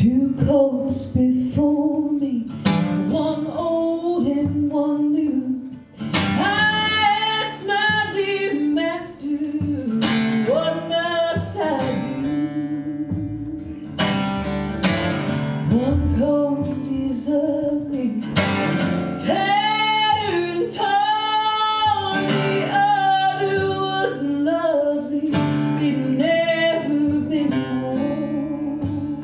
Two coats before me, one old and one new. I asked my dear master, what must I do? One coat is ugly, tattered and torn. The other was lovely, it never been worn.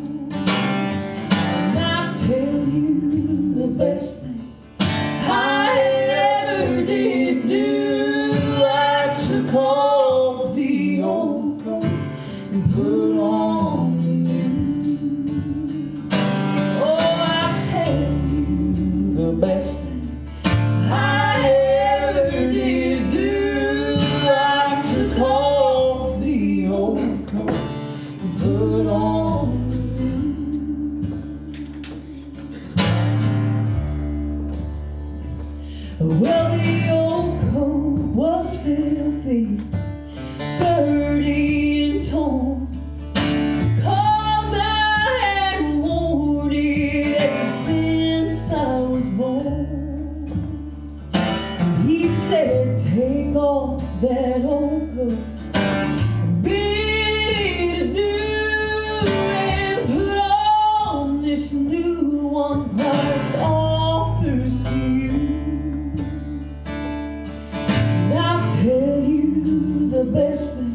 And I'll tell you the best thing I ever did do. I took off the old coat and put on the new. Oh, I'll tell you the best thing I ever did do. I took off the old coat and put on the new. Well, the old coat was filthy, dirty and torn, 'cause I had worn it ever since I was born. And he said, take off that old coat, bid it adieu, and put on this new one Christ offers to you. And I'll tell you the best thing